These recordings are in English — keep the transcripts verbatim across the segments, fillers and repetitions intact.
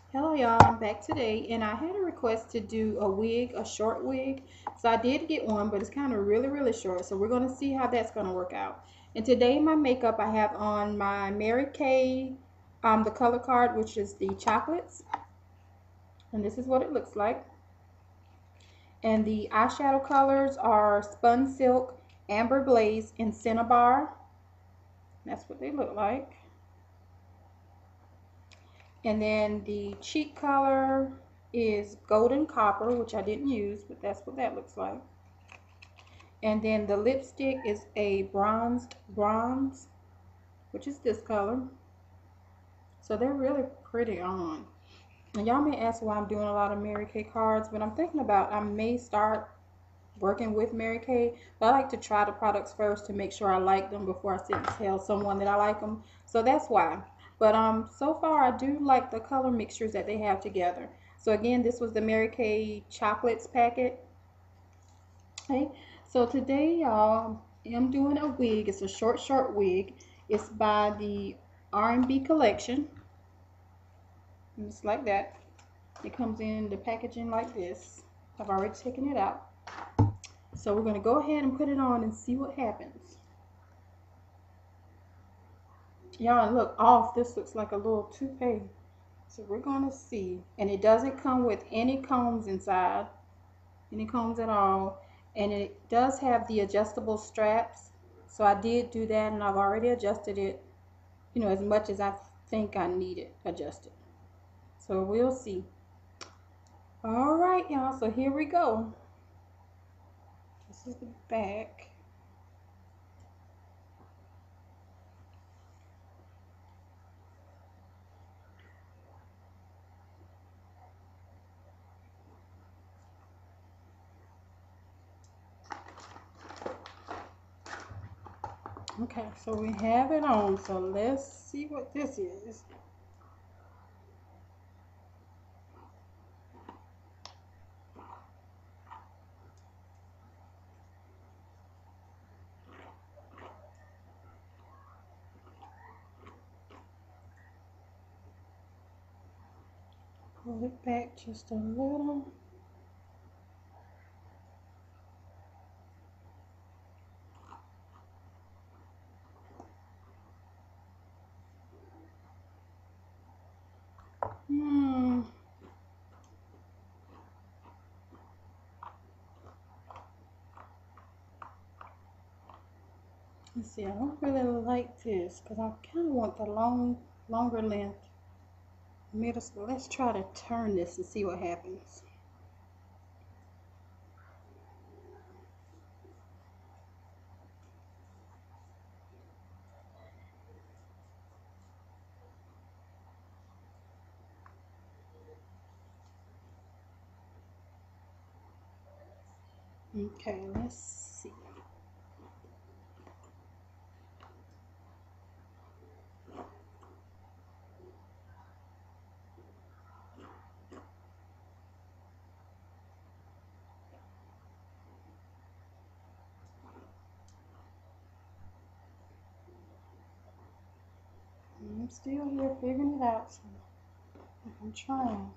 Hello y'all, I'm back today and I had a request to do a wig, a short wig. So I did get one, but it's kind of really, really short. So we're going to see how that's going to work out. And today my makeup, I have on my Mary Kay, um, the color card, which is the chocolates. And this is what it looks like. And the eyeshadow colors are Spun Silk, Amber Blaze, and Cinnabar. That's what they look like. And then the cheek color is Golden Copper, which I didn't use, but that's what that looks like. And then the lipstick is a bronzed bronze, which is this color. So they're really pretty on. And y'all may ask why I'm doing a lot of Mary Kay cards, but I'm thinking about I may start working with Mary Kay, but I like to try the products first to make sure I like them before I sit and tell someone that I like them. So that's why. But um, so far I do like the color mixtures that they have together. So again, this was the Mary Kay chocolates packet. Okay, so today y'all, I'm doing a wig. It's a short, short wig. It's by the R and B collection. And it's like that. It comes in the packaging like this. I've already taken it out. So we're going to go ahead and put it on and see what happens. Y'all look off. This looks like a little toupee. So we're going to see. And it doesn't come with any combs inside. Any combs at all. And it does have the adjustable straps. So I did do that and I've already adjusted it, you know, as much as I think I need it adjusted. So we'll see. All right, y'all. So here we go. This is the back. Okay, so we have it on. So let's see what this is. Pull it back just a little. Hmm. Let's see. I don't really like this because I kind of want the long, longer length. Middle. So let's try to turn this and see what happens. Okay, let's see. I'm still here figuring it out. So I'm trying.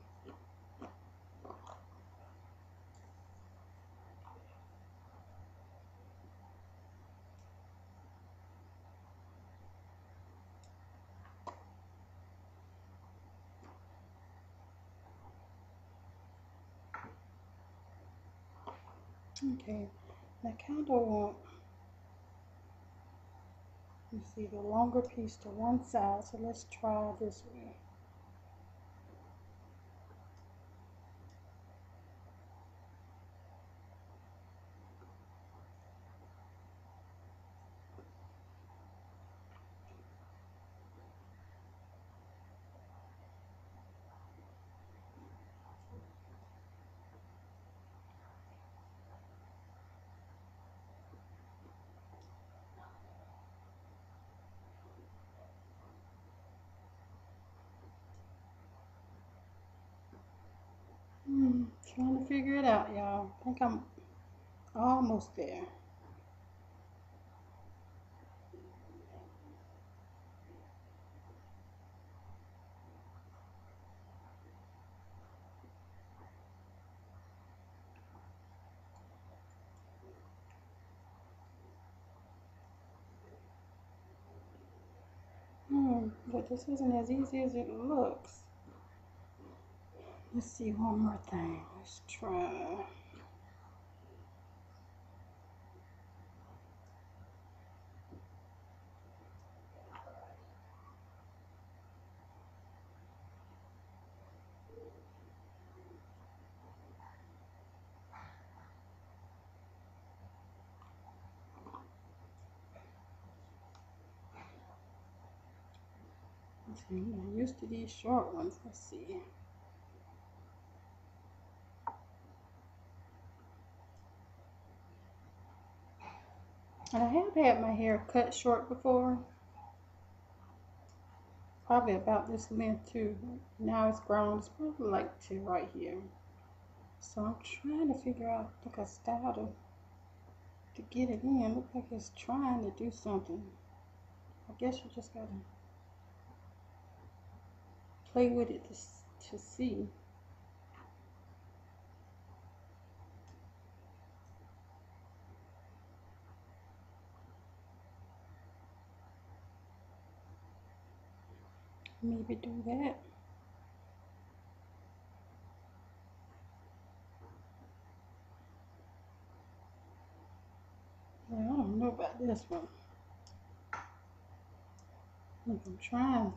Okay, I kind of want, you see, the longer piece to one side. So let's try this way. Hmm, trying to figure it out, y'all. I think I'm almost there. too, but this isn't as easy as it looks. Let's see one more thing. Let's try. I'm not used to these short ones. Let's see. And I have had my hair cut short before. Probably about this length too. Now it's grown. It's probably like to right here. So I'm trying to figure out like a style to, to get it in. Look like it's trying to do something. I guess you just gotta play with it to, to see. Maybe do that. Yeah, I don't know about this one. I'm trying.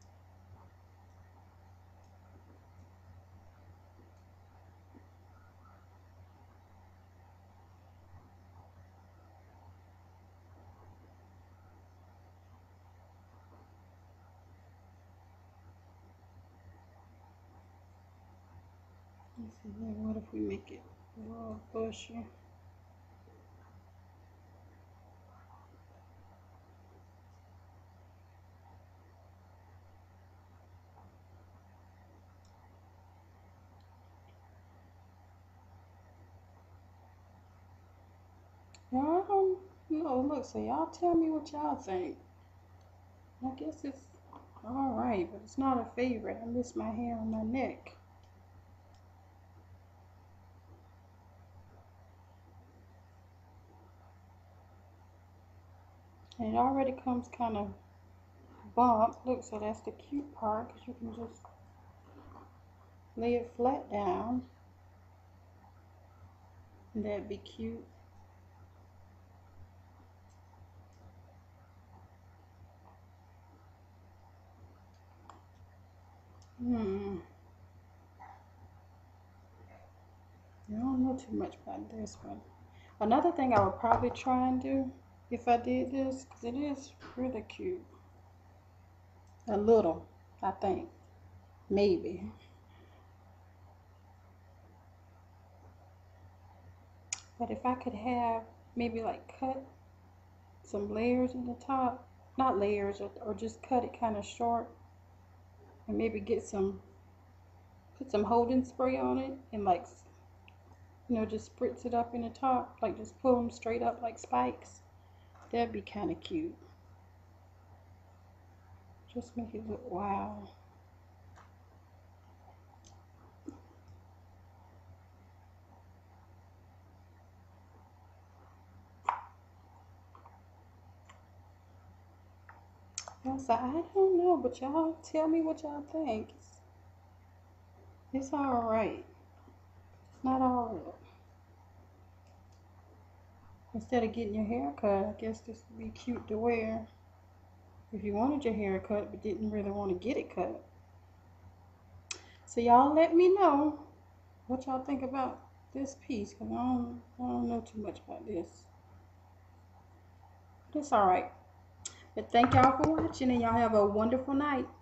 Let's see here. What if we make it a little bushy? Y'all don't know. Look, so y'all tell me what y'all think. I guess it's alright, but it's not a favorite. I miss my hair on my neck. And it already comes kind of bumped. Look, so that's the cute part, because you can just lay it flat down. And that'd be cute. Hmm. I don't know too much about this one. Another thing I would probably try and do if I did this, because it is really cute. A little, I think. Maybe. But if I could have maybe like cut some layers in the top, not layers, or, or just cut it kind of short, and maybe get some, put some holding spray on it, and like, you know, just spritz it up in the top, like just pull them straight up like spikes. That'd be kind of cute. Just make it look wow. Yes, I don't know, but y'all tell me what y'all think. It's, it's all right. It's not all right. Instead of getting your hair cut, I guess this would be cute to wear if you wanted your hair cut but didn't really want to get it cut. So y'all let me know what y'all think about this piece, because I don't, I don't know too much about this. But it's all right. But thank y'all for watching, and y'all have a wonderful night.